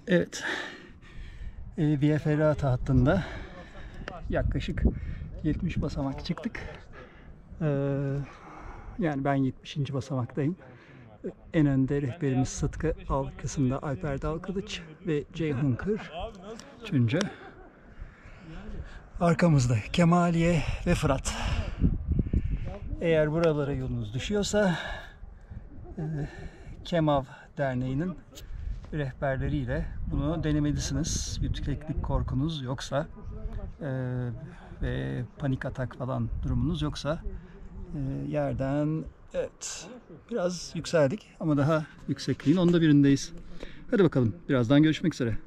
Evet. Via Ferrata hattında yaklaşık 70 basamak çıktık. Yani ben 70. basamaktayım. En önde rehberimiz Sıtkı, arkasında Alper Dalkılıç ve Ceyhun Kır Tünce. Arkamızda Kemaliye ve Fırat. Eğer buralara yolunuz düşüyorsa Kemav Derneği'nin rehberleriyle bunu denemelisiniz. Yükseklik korkunuz yoksa ve panik atak falan durumunuz yoksa yerden evet biraz yükseldik ama daha yüksekliğin onda birindeyiz. Hadi bakalım, birazdan görüşmek üzere.